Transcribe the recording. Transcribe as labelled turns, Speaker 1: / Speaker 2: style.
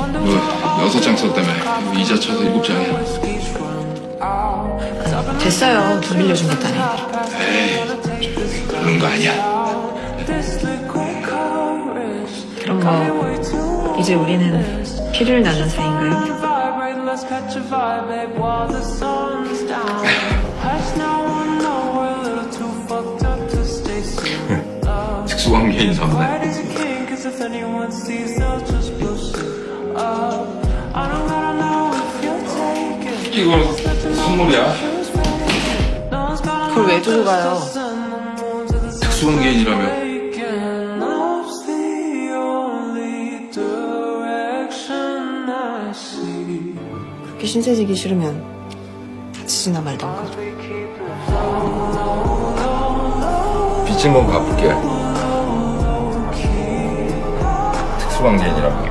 Speaker 1: 너 6장 썼다며. 이자 쳐서 7장이야.
Speaker 2: 됐어요. 돈 빌려준 것도 아니고.
Speaker 1: 에이, 그런 거 아니야.
Speaker 2: 그럼 뭐 이제 우리는 피를 나눈 사이인가요?
Speaker 1: 특수관계인 선배. 이거 선물이야.
Speaker 2: 그걸 왜 두고 가요?
Speaker 1: 특수관계인이라며.
Speaker 2: 그렇게 신세지기 싫으면 다치지나 말던가.
Speaker 1: 빚진 건 갚을게. 특수관계인이라며.